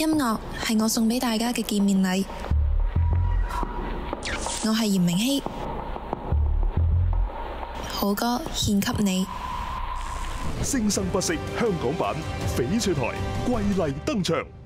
音樂係我送俾大家嘅見面禮。我係嚴明熙，好歌獻給你。 聲生不息香港版翡翠台季麗登場。